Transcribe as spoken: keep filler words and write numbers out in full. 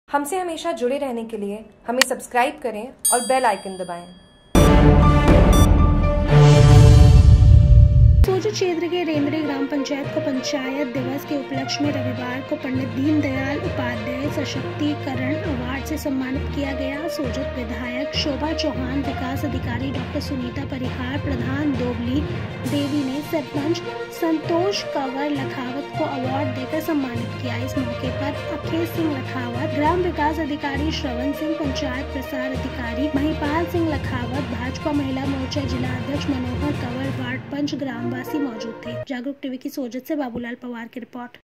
हमसे हमेशा जुड़े रहने के लिए हमें सब्सक्राइब करें और बेल आइकन दबाएं। सोजत क्षेत्र के रेंद्रे ग्राम पंचायत को पंचायत दिवस के उपलक्ष्य में रविवार को पंडित दीनदयाल उपाध्याय सशक्तिकरण अवार्ड से सम्मानित किया गया। सोजत विधायक शोभा चौहान, विकास अधिकारी डॉक्टर सुनीता परिहार, प्रधान दोबली देवी ने सरपंच संतोष कंवर लखावत को अवार्ड देकर सम्मानित किया। इस मौके पर अखेर सिंह लखावत, ग्राम विकास अधिकारी श्रवण सिंह, पंचायत प्रसार अधिकारी महिपाल सिंह लखावत, भाजपा महिला मोर्चा जिला अध्यक्ष मनोहर कंवर, वार्ड पंच ग्रामवासी मौजूद थे। जागरूक टीवी की सोजत से बाबूलाल पवार की रिपोर्ट।